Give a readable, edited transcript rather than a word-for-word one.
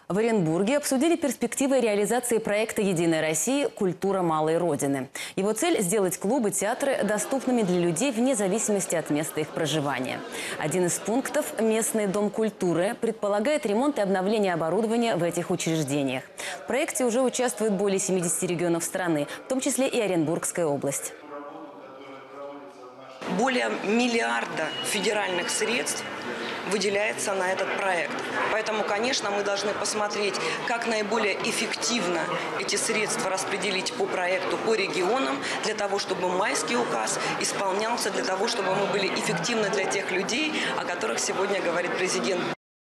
В Оренбурге обсудили перспективы реализации проекта «Единая Россия. Культура малой Родины». Его цель – сделать клубы, театры доступными для людей вне зависимости от места их проживания. Один из пунктов – местный дом культуры предполагает ремонт и обновление оборудования в этих учреждениях. В проекте уже участвуют более 70 регионов страны, в том числе и Оренбургская область. Более миллиарда федеральных средств выделяется на этот проект. Поэтому, конечно, мы должны посмотреть, как наиболее эффективно эти средства распределить по проекту, по регионам, для того, чтобы майский указ исполнялся, для того, чтобы мы были эффективны для тех людей, о которых сегодня говорит президент.